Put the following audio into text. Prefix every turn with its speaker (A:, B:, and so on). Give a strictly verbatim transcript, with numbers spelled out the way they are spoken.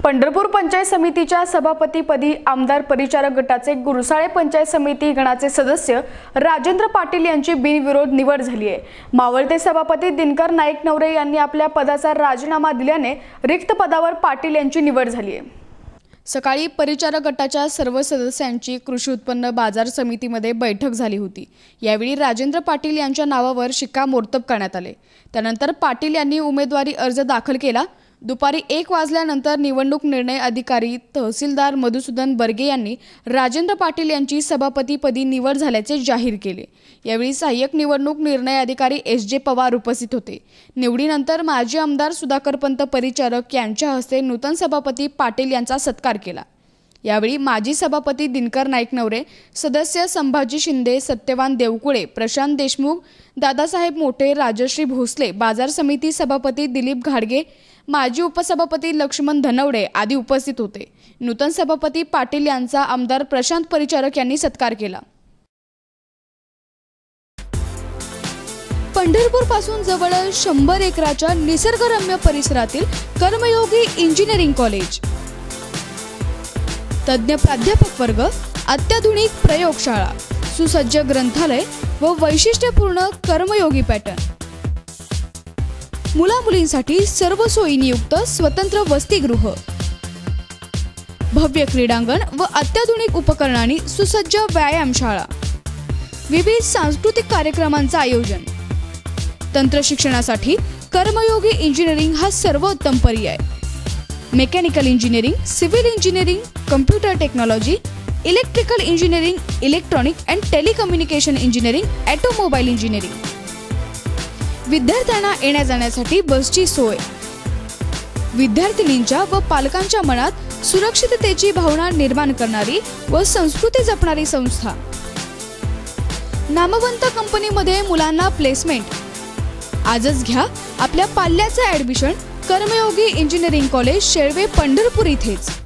A: पंढरपूर पंचायत समितीच्या सभापतीपदी आमदार परिचारक गटाचे गुरुसाळे पंचायत समिती गणाचे सदस्य राजेंद्र पाटील यांची बिनविरोध निवड झाली आहे। मावळते सभापती दिनकर नाईक नवरे यांनी आपल्या पदाचा राजीनामा दिल्याने रिक्त पदावर पाटील यांची निवड झाली आहे। सकाळी परिचारक गटाच्या सर्व सदस्यांची कृषी उत्पन्न बाजार समितीमध्ये बैठक झाली होती। यावेळी राजेंद्र पाटील यांच्या नावावर शिक्कामोर्तब करण्यात आले। त्यानंतर पाटील यांनी उमेदवारी अर्ज दाखल केला। दुपारी एक वाजल्यानंतर निवडणूक निर्णय अधिकारी तहसीलदार मधुसूदन बर्गे यांनी राजेंद्र पाटील यांची सभापतीपदी निवड झाल्याचे जाहीर केले। यावेळी सहाय्यक निवडणूक निर्णय अधिकारी एस जे पवार उपस्थित होते। निवडीनंतर माजी आमदार सुधाकरपंत परिचारक यांच्या हस्ते नूतन सभापती पाटील यांचा सत्कार केला। यावेळी माजी सभापती दिनकर नाईक नवरे, सदस्य संभाजी शिंदे, सत्यवान देवकुळे, प्रशांत देशमुख, दादासाहेब मोठे, राजश्री भोसले, बाजार समिती सभापती दिलीप घाडगे, माजी उपसभापती लक्ष्मण धनवडे आदी उपस्थित होते। नूतन सभापती पाटील यांचा आमदार प्रशांत परिचारक यांनी सत्कार केला। पंढरपूर पासून जवळ शंभर एकराच्या निसर्गरम्य परिसरातील कर्मयोगी इंजिनिअरिंग कॉलेज, तज्ञ प्राध्यापक वर्ग, अत्याधुनिक प्रयोगशाळा, सुसज्ज ग्रंथालय व वैशिष्ट्यपूर्ण कर्मयोगी पॅटर्न, मुला मुलींसाठी सर्व सोयींनी युक्त स्वतंत्र वसतिगृह, भव्य क्रीडांगण व अत्याधुनिक उपकरणांनी सुसज्ज व्यायामशाळा, विविध सांस्कृतिक कार्यक्रमांचे आयोजन। तंत्र शिक्षणासाठी कर्मयोगी इंजिनिअरिंग हा सर्वोत्तम पर्याय। Mechanical engineering, civil engineering, computer technology, electrical engineering, electronic and telecommunication engineering, automobile engineering. विद्यार्थ्यांना येण्या जाण्यासाठी बसची सोय। विद्यार्थिनींच्या व पालकांच्या मनात सुरक्षिततेची भावना निर्माण करणारी व संस्कृती जपणारी संस्था। नामवंत कंपनीमध्ये मुलांना प्लेसमेंट। आजच घ्या आपल्या पाल्याचे admission Karmayogi engineering college, Shelve, Pandharpur इथेच।